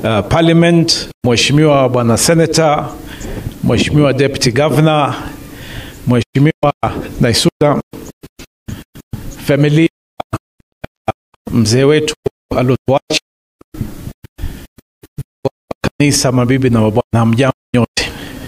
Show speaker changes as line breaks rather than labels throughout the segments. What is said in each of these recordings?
Parliament, Mheshimiwa Bwana Senator, Mheshimiwa Deputy Governor, Mheshimiwa Naisuda, familia mzee wetu alotuacha, kanisa, mabibi na mabwana, mjambo nyote.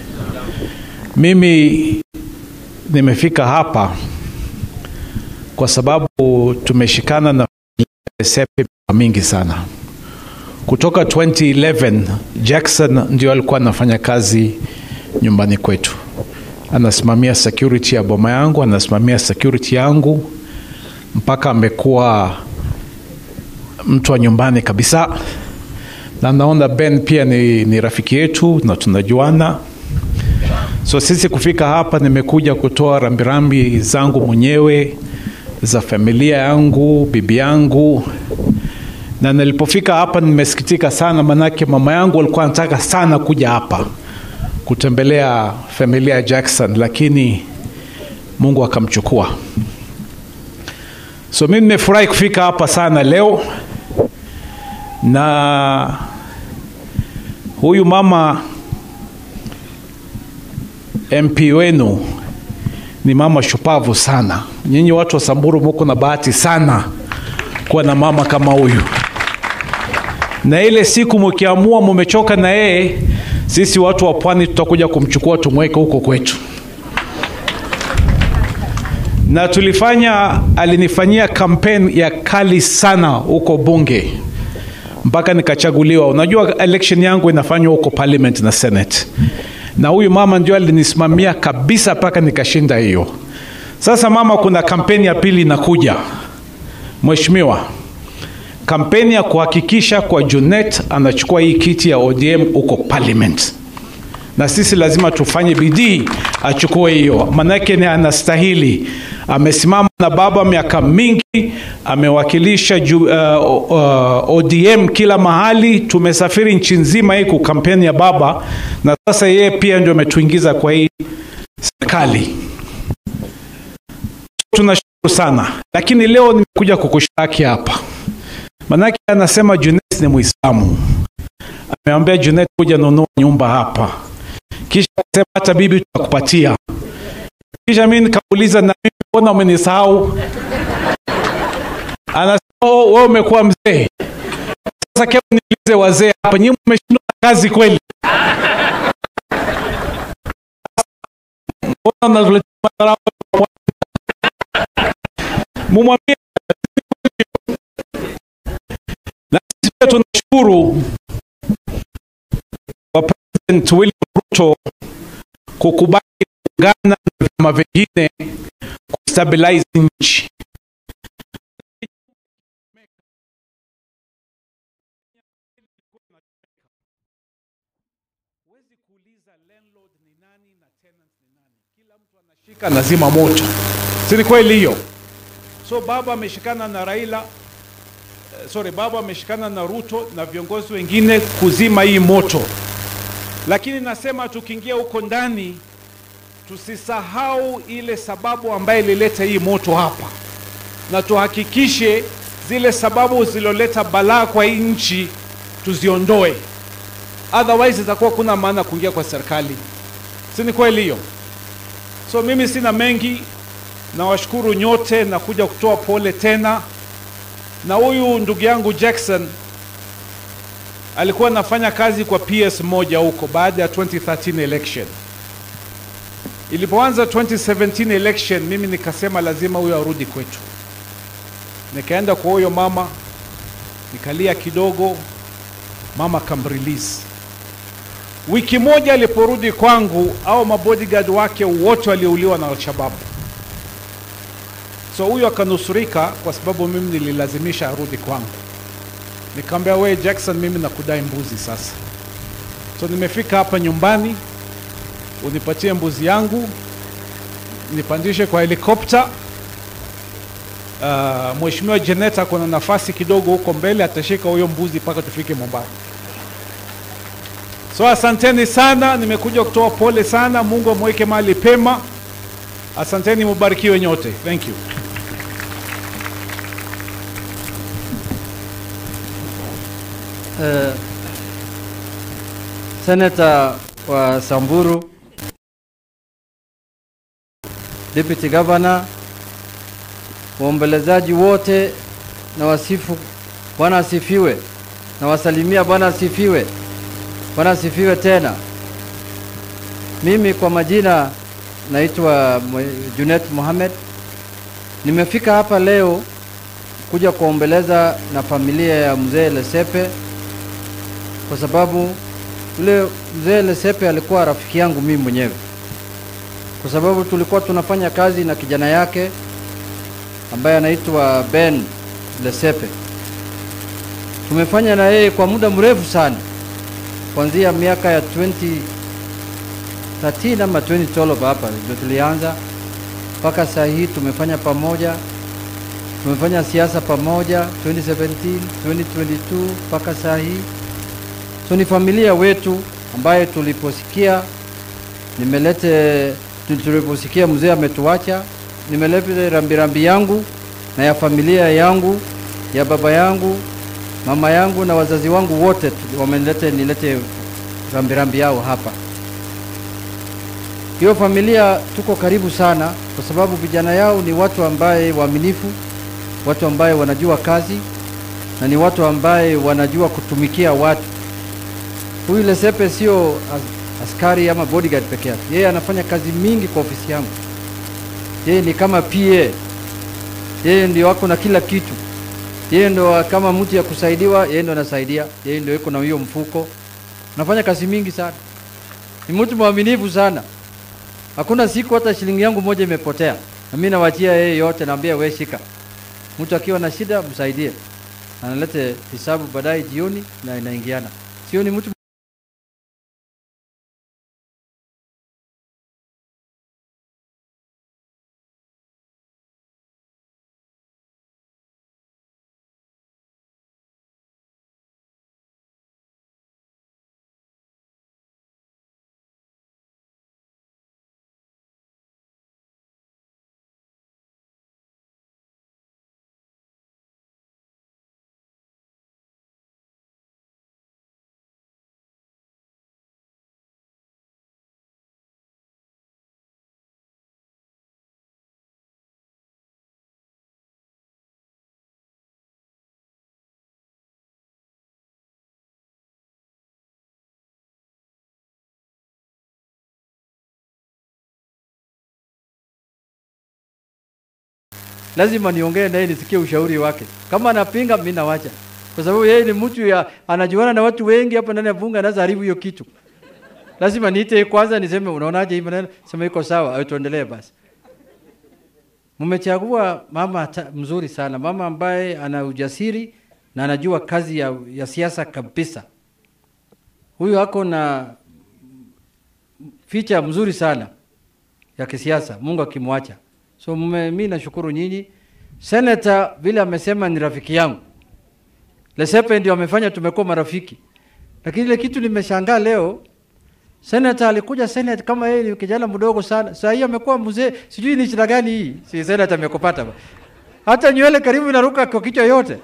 Mimi nimefika hapa kwa sababu tumeshikana na sepe mingi sana. Kutoka 2011 Jackson ndio alikuwa anafanya kazi nyumbani kwetu. Anasimamia security ya boma yangu, anasimamia security yangu, mpaka amekuwa mtu wa nyumbani kabisa. Na naona Ben pia ni rafiki yetu na tunajuana. So sisi kufika hapa nimekuja kutoa rambirambi zangu mwenyewe, za familia yangu, bibi yangu. Na nilipofika hapa nimesikitika sana, manake mama yangu alikuwa anataka sana kuja hapa kutembelea familia ya Jackson, lakini Mungu akamchukua. So mimi nimefurahi kufika hapa sana leo. Na huyu mama MP wenu ni mama shupavu sana. Nyinyi watu wa Samburu mko na bahati sana kuwa na mama kama huyu. Na ile siku mkiamua mmechoka na yeye, sisi watu wa Pwani tutakuja kumchukua tumweke huko kwetu. Na alinifanyia campaign ya kali sana huko bunge mpaka nikachaguliwa. Unajua election yangu inafanywa huko Parliament na Senate. Na huyu mama ndio alinisimamia kabisa mpaka nikashinda hiyo. Sasa mama, kuna kampeni ya pili inakuja. Mheshimiwa, kampeni ya kuhakikisha kwa Junet anachukua hii kiti ya ODM huko Parliament. Na sisi lazima tufanye bidii achukue hiyo, manake ni anastahili. Amesimama na baba miaka mingi, amewakilisha ODM kila mahali. Tumesafiri nchi nzima hii kwa kampeni ya baba, na sasa yeye pia ndio ametuingiza kwa hii serikali. Tunashukuru sana. Lakini leo nimekuja kukushtaki hapa, manake anasema Junet ni Muislamu. Ameambia Junet kuja nunua nyumba hapa, kisha akasema hata bibi tutakupatia. Kisha mimi nikauliza, na mimi mbona umenisahau? Anasema wewe umekuwa mzee. Sasa kama niulize wazee hapa, nyinyi mmeshindwa kazi kweli? Mbona unaleta madharau? Mumwambie. Na sisi tunashukuru kwa President William Ruto kukubali kuungana na vyama vingine kustabilize nchi. Huwezi kuuliza landlord ni nani na tenant ni nani. Kila mtu anashika lazima moto. Si kweli hiyo? So baba ameshikana na Raila, baba ameshikana na Ruto na viongozi wengine kuzima hii moto. Lakini nasema tukiingia huko ndani tusisahau ile sababu ambayo ilileta hii moto hapa, na tuhakikishe zile sababu ziloleta balaa kwa hii nchi tuziondoe. Otherwise itakuwa kuna maana kuingia kwa serikali. Si ni kweli hiyo? So mimi sina mengi, na washukuru nyote na kuja kutoa pole tena. Na huyu ndugu yangu Jackson alikuwa anafanya kazi kwa PS moja huko baada ya 2013 election. Ilipoanza 2017 election, mimi nikasema lazima huyo arudi kwetu. Nikaenda kwa huyo mama, nikalia kidogo, mama kamrelease. Wiki moja aliporudi kwangu, au mabodyguard wake wote waliuliwa na Al-Shabaab. So huyo akanusurika kwa sababu mimi nililazimisha arudi kwangu. Nikamwambia, wewe Jackson, mimi nakudai mbuzi sasa. So nimefika hapa nyumbani, unipatie mbuzi yangu, nipandishe kwa helikopta. Mheshimiwa Junet kuna nafasi kidogo huko mbele, atashika huyo mbuzi mpaka tufike Mombasa. So asanteni sana, nimekuja kutoa pole sana. Mungu amweke mahali pema. Asanteni, mubarikiwe nyote. Thank you.
Senator wa Samburu, Deputy Governor, waombelezaji wote na wasifu Bwana asifiwe, na wasalimia Bwana asifiwe. Bwana asifiwe tena. Mimi kwa majina naitwa Junet Mohamed. Nimefika hapa leo kuja kuombeleza na familia ya mzee Lesepe, kwa sababu yule mzee Lesepe alikuwa rafiki yangu mimi mwenyewe, kwa sababu tulikuwa tunafanya kazi na kijana yake ambaye anaitwa Ben Lesepe. Tumefanya na yeye kwa muda mrefu sana, kuanzia miaka ya 2013 ama 2012 hapa ndio tulianza mpaka saa hii. Tumefanya pamoja, tumefanya siasa pamoja 2017, 2022 mpaka saa hii. So ni familia wetu ambaye tuliposikia tuliposikia mzee ametuacha, nimeleta rambirambi yangu na ya familia yangu, ya baba yangu, mama yangu na wazazi wangu wote nilete rambirambi yao hapa. Hiyo familia tuko karibu sana, kwa sababu vijana yao ni watu ambaye waaminifu, watu ambaye wanajua kazi, na ni watu ambaye wanajua kutumikia watu. Huyu Lesepe sio askari ama bodyguard peke yake. Yeye anafanya kazi mingi kwa ofisi yangu. Yeye ni kama PA. Yeye ndio wako na kila kitu. Yeye ndio kama mtu ya kusaidiwa, yeye ndio anasaidia. Yeye ndio yuko na hiyo mfuko. Anafanya kazi mingi sana. Ni mtu mwaminifu sana. Hakuna siku hata shilingi yangu moja imepotea. Na mimi nawaachia yeye yote, naambia wewe shika. Mtu akiwa na shida msaidie. Analete hisabu baadaye jioni na inaingiana. Sio ni mtu lazima niongee naye nisikie ushauri wake. Kama anapinga mimi nawacha. Kwa sababu yeye ni mtu anajuana na watu wengi hapa ndani ya bunge, anaweza haribu hiyo kitu. Lazima niite kwanza niseme unaonaje hii maneno, sema iko sawa au tuendelee basi. Mmechagua mama mzuri sana, mama ambaye ana ujasiri na anajua kazi ya siasa kabisa. Huyu hako na feature mzuri sana ya kisiasa, Mungu akimwacha. So mimi nashukuru nyinyi. Senator vile amesema ni rafiki yangu. Lesepe ndio amefanya tumekuwa marafiki. Lakini ile kitu nimeshangaa leo, Senator alikuja Senate kama yeye ni kijana mdogo sana. Sasa hii amekuwa mzee, sijui ni shida gani hii. Si Senator amekopata. Hata nywele karibu inaruka kwa kichwa yote.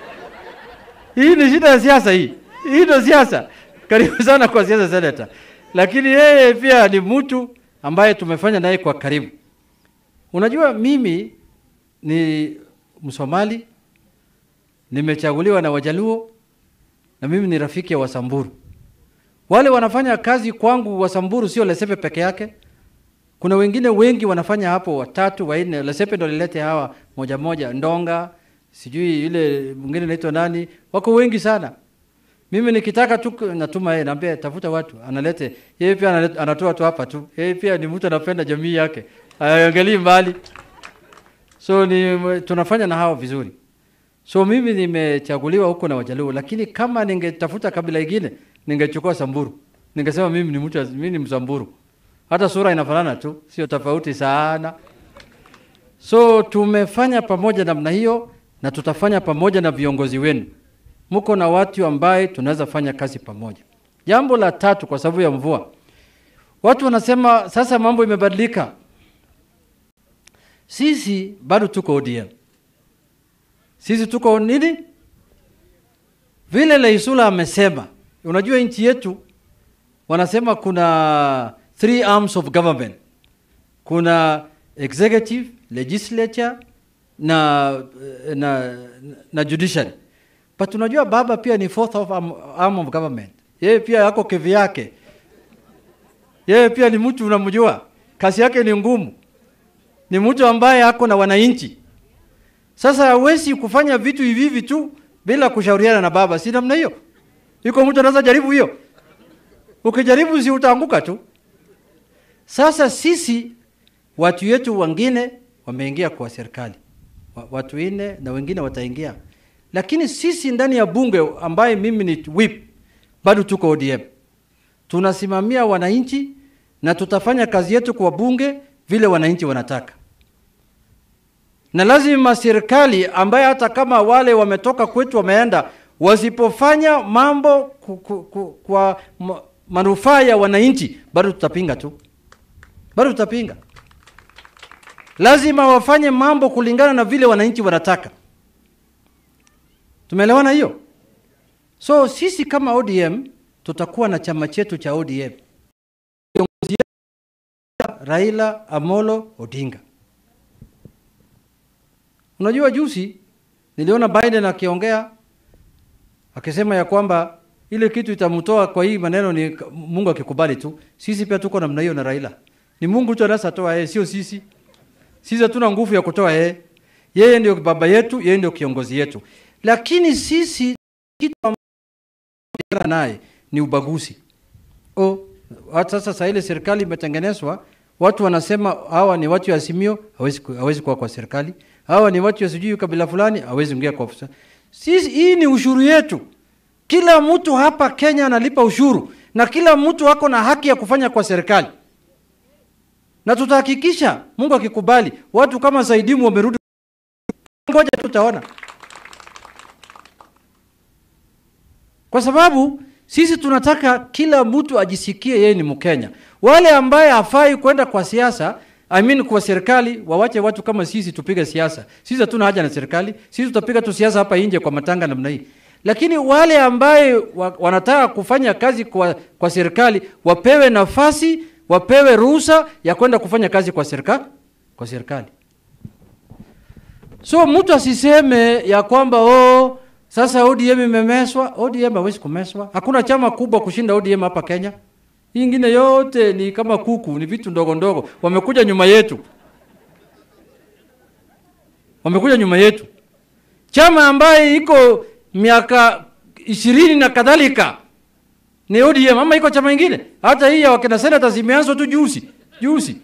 Hii ni shida ya siasa hii. Hii ndio siasa. Karibu sana kwa siasa Senator. Lakini yeye pia ni mtu ambaye tumefanya naye kwa karibu. Unajua mimi ni Msomali, nimechaguliwa na Wajaluo, na mimi ni rafiki wa Samburu. Wale wanafanya kazi kwangu wa Samburu sio Lesepe peke yake. Kuna wengine wengi wanafanya hapo, 3, 4. Lesepe ndo lilete hawa moja, Ndonga, sijui yule mwingine anaitwa nani, wako wengi sana. Mimi nikitaka tu natuma yeye, naambia tafuta watu, analete. Yeye pia anatoa tu hapa tu. Yeye pia ni mtu anapenda jamii yake. Angalia mbali. So tunafanya na hao vizuri. So mimi nimechaguliwa huko na Wajaluo, lakini kama ningetafuta kabila nyingine, ningechukua Samburu. Ningesema mimi ni Msamburu. Hata sura inafanana tu, sio tofauti sana. So tumefanya pamoja namna hiyo, na tutafanya pamoja na viongozi wenu. Mko na watu ambaye tunaweza fanya kazi pamoja. Jambo la 3, kwa sababu ya mvua. Watu wanasema sasa mambo imebadilika. Sisi bado tuko ODM. Sisi tuko nini? Vile Leisula amesema, unajua nchi yetu wanasema kuna 3 arms of government. Kuna executive, legislature na judiciary. But unajua baba pia ni 4th arm of government. Yeye pia yako kevi yake. Yeye pia ni mtu unamjua. Kazi yake ni ngumu. Ni mtu ambaye hako na wananchi. Sasa hawezi kufanya vitu hivi tu bila kushauriana na baba. Si namna hiyo. Yuko mtu anaweza jaribu hiyo. Ukijaribu si utaanguka tu. Sasa sisi watu wetu wengine wameingia kwa serikali. Watu 4 na wengine wataingia. Lakini sisi ndani ya bunge ambaye mimi ni whip bado tuko ODM. Tunasimamia wananchi na tutafanya kazi yetu kwa bunge vile wananchi wanataka. Na lazima serikali ambaye hata kama wale wametoka kwetu wameenda wasipofanya mambo kwa manufaa ya wananchi bado tutapinga tu. Bado tutapinga. Lazima wafanye mambo kulingana na vile wananchi wanataka. Tumeelewana hiyo? So sisi kama ODM tutakuwa na chama chetu cha ODM. Kiongozi Raila Amolo Odinga. Unajua juzi niliona Biden akiongea akisema ya kwamba ile kitu itamtoa kwa hii maneno ni Mungu akikubali tu. Sisi pia tuko namna hiyo na Raila. Ni Mungu tu anatoa yeye, sio sisi. Sisi hatuna nguvu ya kutoa yeye. Yeye ndio baba yetu, yeye ndio kiongozi yetu. Lakini sisi kitu ambacho naye ni ubaguzi. Hata sasa ile serikali imetengenezwa, watu wanasema hawa ni watu ya Azimio, hawezi kuwa kwa serikali. Hawa ni watu ya sijui kabila fulani, hawezi ingia kwa ofisi. Sisi hii ni ushuru yetu. Kila mtu hapa Kenya analipa ushuru na kila mtu wako na haki ya kufanya kwa serikali. Na tutahakikisha Mungu akikubali watu kama Saidimu wamerudi. Ngoja tutaona. Kwa sababu sisi tunataka kila mtu ajisikie yeye ni Mkenya. Wale ambaye hafai kwenda kwa siasa, kwa serikali, wawache watu kama sisi tupige siasa. Sisi hatuna haja na serikali. Sisi tutapiga tu siasa hapa nje kwa matanga namna hii. Lakini wale ambaye wanataka kufanya kazi kwa serikali wapewe nafasi, wapewe ruhusa ya kwenda kufanya kazi kwa serikali. So mtu asiseme ya kwamba sasa ODM imemeswa. ODM hawezi kumeswa. Hakuna chama kubwa kushinda ODM hapa Kenya. Hii ingine yote ni kama kuku, ni vitu ndogo ndogo. Wamekuja nyuma yetu. Chama ambaye iko miaka 20 na kadhalika ni ODM, ama iko chama ingine. Hata hii ya wakina senators zimeanzwa tu juzi.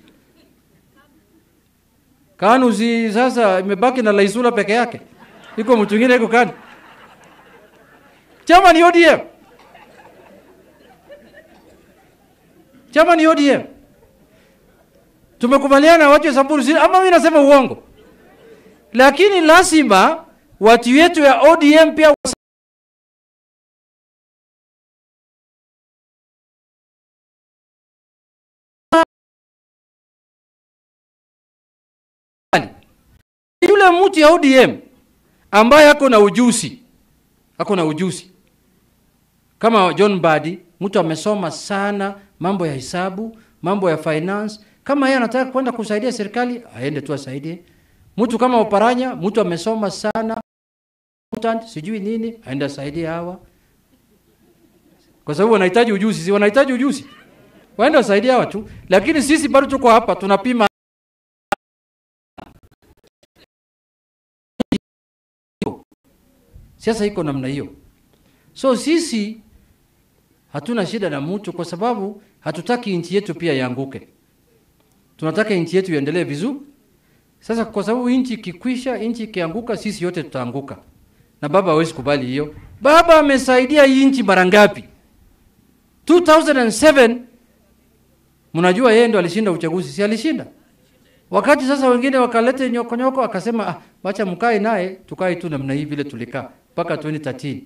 KANU sasa imebaki na Laisula peke yake. Iko mtu mwingine iko KANU. Chama ni ODM. Tumekubaliana watu wa Samburu ama mimi nasema uongo. Lakini lazima watu wetu ya ODM pia yule mtu ya ODM ambaye ako na ujuzi. Kama John Badi, mtu amesoma sana mambo ya hisabu, mambo ya finance. Kama yeye anataka kwenda kusaidia serikali, aende tu asaidie. Mtu kama Oparanya, mtu amesoma sana, sijui nini, aende asaidie hawa. Kwa sababu wanahitaji ujuzi. Waende asaidie hawa tu. Lakini sisi bado tuko hapa tunapima. Siasa iko namna hiyo. So sisi hatuna shida na mtu kwa sababu hatutaki nchi yetu pia ianguke. Tunataka nchi yetu iendelee vizuri. Sasa kwa sababu nchi ikikwisha, nchi ikianguka, sisi yote tutaanguka. Na baba hawezi kubali hiyo. Baba amesaidia hii nchi mara ngapi? 2007 mnajua yeye ndo alishinda uchaguzi, si alishinda? Wakati sasa wengine wakalete nyoko akasema wacha mkae naye, tukae tu namna hii vile tulikaa mpaka 2013.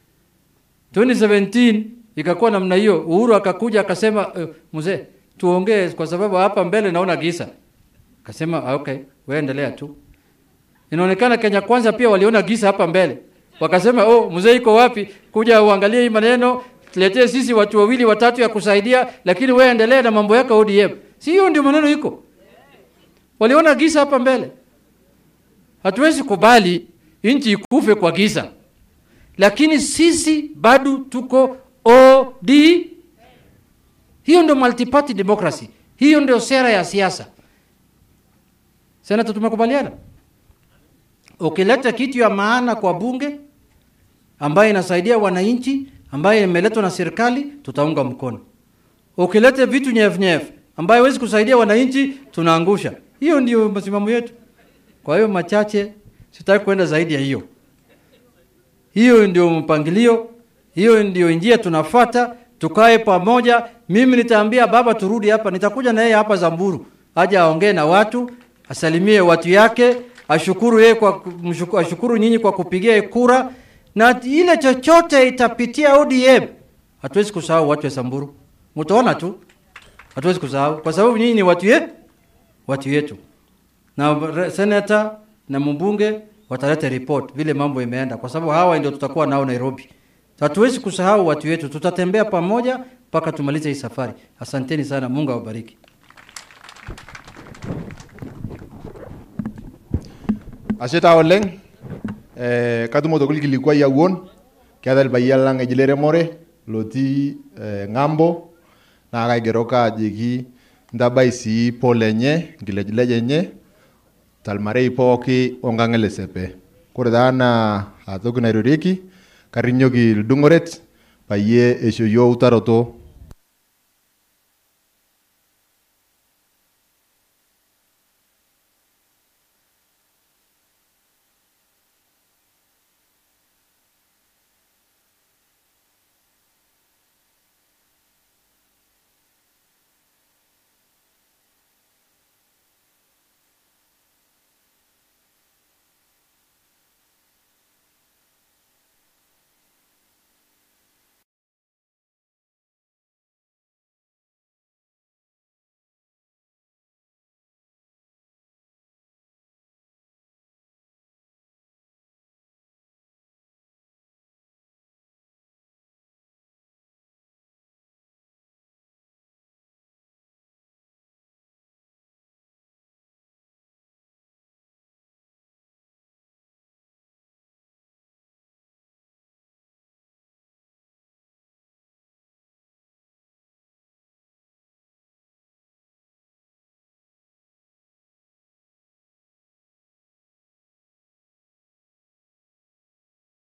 2017 ikakuwa namna hiyo. Uhuru akakuja akasema mzee tuongee kwa sababu hapa mbele naona giza. Akasema okay, wewe endelea tu. Inaonekana Kenya Kwanza pia waliona giza hapa mbele. Wakasema mzee iko wapi? Kuja uangalie hii maneno, tuletee sisi watu wawili watatu ya kusaidia, lakini wewe endelea na mambo yako ODM. Si hiyo ndio maneno iko? Waliona giza hapa mbele. Hatuwezi kubali nchi ikufe kwa giza. Lakini sisi bado tuko OD. Hiyo ndio multi-party democracy. Hiyo ndio sera ya siasa. Senator, tumekubaliana? Ukileta kitu ya maana kwa bunge ambayo inasaidia wananchi, ambayo imeletwa na serikali, tutaunga mkono. Ukileta vitu nyef ambayo haiwezi kusaidia wananchi, tunaangusha. Hiyo ndio msimamo yetu. Kwa hiyo machache, sitaki kwenda zaidi ya hiyo. Hiyo ndio mpangilio, hiyo ndio njia tunafuata, tukae pamoja. Mimi nitaambia baba turudi hapa, nitakuja na yeye hapa Zamburu. Aje aongee na watu, asalimie watu yake, ashukuru yeye kwa ashukuru nyinyi kwa kupigia kura, na ile chochote itapitia ODM. Hatuwezi kusahau watu wa Zamburu. Mtaona tu. Hatuwezi kusahau kwa sababu nyinyi ni watu yetu. Na senator na mbunge wataleta report vile mambo imeenda, kwa sababu hawa ndio tutakuwa nao Nairobi. Hatuwezi kusahau watu wetu, tutatembea pamoja mpaka tumalize hii safari. Asanteni sana, Mungu awabariki.
Asheta oleng katumo tokul kilikuwa yawon kadal bayalang ejilere more loti ngambo na kaigeroka jiki ndabai si polenye gilejenye talmare ipoki ongangele sepe kordana atokuna ririki karinyoki dungoret paye eshoyo utaroto